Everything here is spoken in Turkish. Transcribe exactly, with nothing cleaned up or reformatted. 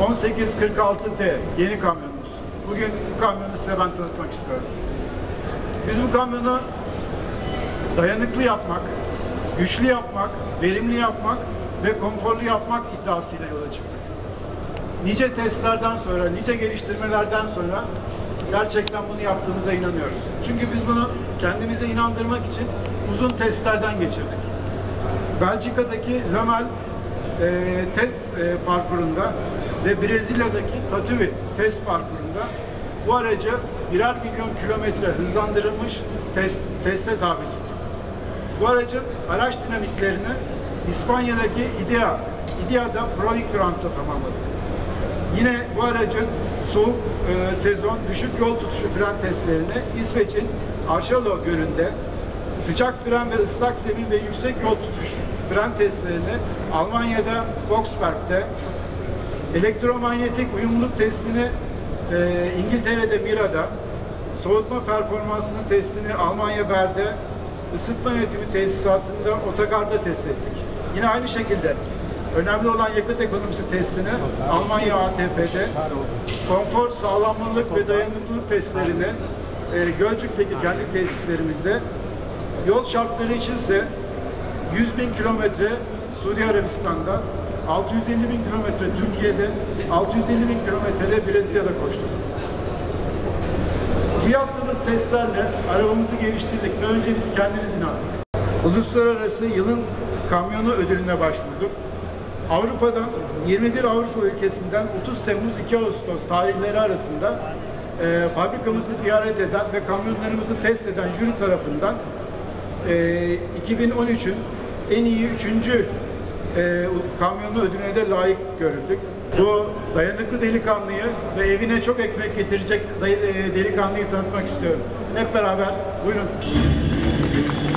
on sekiz kırk altı T yeni kamyonumuz. Bugün bu kamyonu size ben tanıtmak istiyorum. Biz bu kamyonu dayanıklı yapmak, güçlü yapmak, verimli yapmak ve konforlu yapmak iddiasıyla yola çıktık. Nice testlerden sonra, nice geliştirmelerden sonra gerçekten bunu yaptığımıza inanıyoruz. Çünkü biz bunu kendimize inandırmak için uzun testlerden geçirdik. Belçika'daki Lommel e, test e, parkurunda ve Brezilya'daki Tatuí test parkurunda bu aracı birer milyon kilometre hızlandırılmış test, teste tabi tuttuk. Bu aracın araç dinamiklerini İspanya'daki İdea, İdea'da Prolik Grand'da tamamladık. Yine bu aracın soğuk e, sezon düşük yol tutuşu fren testlerini İsveç'in Archelo Gölü'nde, sıcak fren ve ıslak zemin ve yüksek yol tutuş fren testlerini Almanya'da Boxberg'de, elektromanyetik uyumluluk testini e, İngiltere'de Mira'da, soğutma performansının testini Almanya Ber'de, ısıtma yönetimi tesisatında Otogar'da test ettik. Yine aynı şekilde önemli olan yakıt ekonomisi testini Almanya A T P'de, konfor, sağlamlılık ve dayanıklılık testlerini e, Gölcük'teki kendi tesislerimizde, yol şartları içinse yüz bin kilometre Suudi Arabistan'da, altı yüz elli bin kilometre Türkiye'de, altı yüz elli bin kilometrede Brezilya'da koştuk. Bu yaptığımız testlerle arabamızı geliştirdik ve önce biz kendimiz inandık. Uluslararası yılın kamyonu ödülüne başvurduk. Avrupa'dan yirmi bir Avrupa ülkesinden otuz Temmuz iki Ağustos tarihleri arasında e, fabrikamızı ziyaret eden ve kamyonlarımızı test eden jüri tarafından e, iki bin on üçün en iyi üçüncü e, kamyonu ödülüne de layık görüldük. Bu dayanıklı delikanlıyı ve evine çok ekmek getirecek delikanlıyı tanıtmak istiyorum. Hep beraber buyurun.